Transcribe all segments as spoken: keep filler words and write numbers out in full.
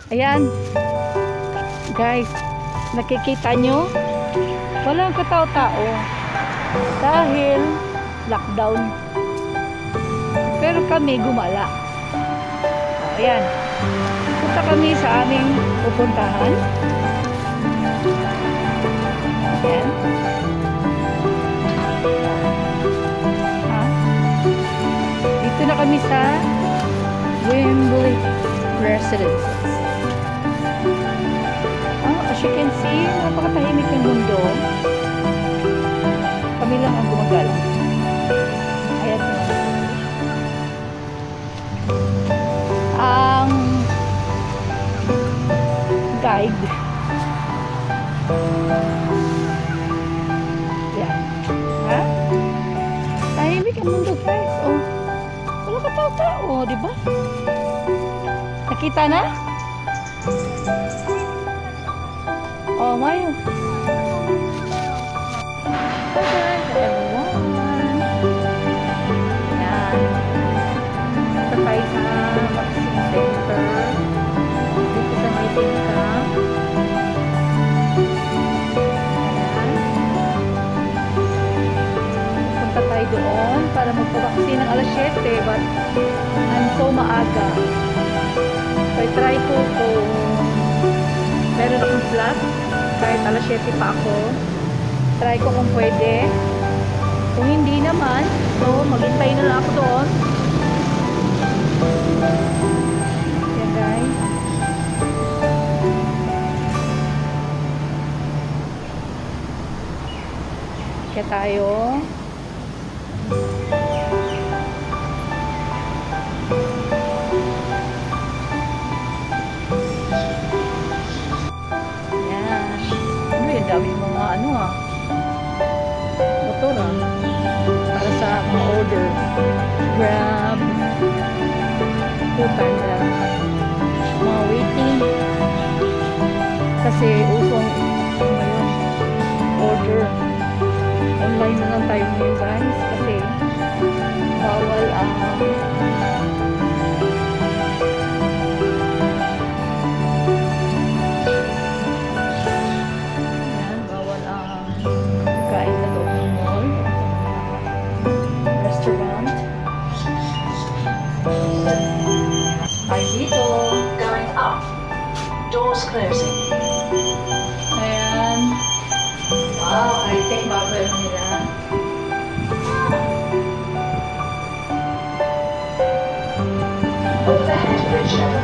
Ayan. Guys, nakikita nyo? Walang katao-tao. Dahil lockdown. Pero kami gumala. O, ayan. Punta kami sa aming pupuntahan. Ayan. Ha? Dito na kami sa Wembley Residences. Oh, as you can see, napakatahimik yung mundo. Kami lang ang gumagala. Ayan. Ang guide. Yan. Ha? Tahimik ang mundo, guys. Oh. Wala ka tao-tao, di ba? Nakita na? Oh, Mayo. Hi, everyone. Yan. Ito tayo sa vaccine center. Dito sa may tingka. Ayan. Punta tayo doon para magpavaccine ng alas siyete, but I'm so maaga. So, I try to go. Meron akong slot. Kahit alas siyete pa ako. Try ko kung pwede. Kung hindi naman, so maghintay na lang ako doon. Yan, guys. Kaya tayo. Dami mga ano ah motor ah para sa mga order Grab, Foodpanda, mga waiting kasi usong ngayon order online na lang tayo ngayon, guys, kasi bawal ang uh, closing. Ayan. Wow, I think bago lang nila. Overhead bridge level.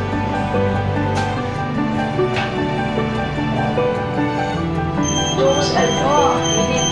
Doors open. Oh, init.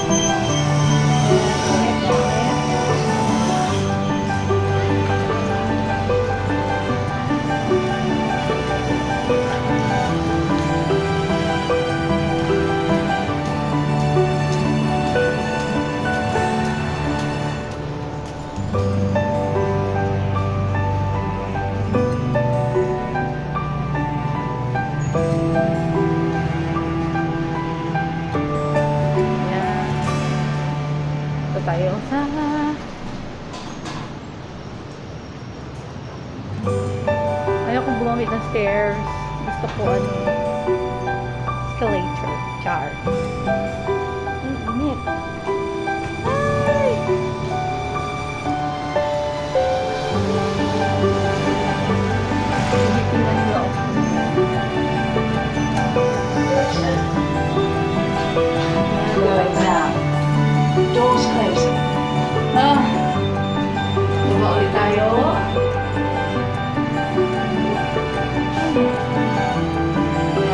Tayo sa ayaw kong gumamit ng stairs, gusto ko ano escalator, char. Ang init. Ay! Initin na nila ako. Going down. Doors closing. Ah, diba ulit tayo?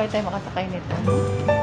kaya tayo makasakay nito.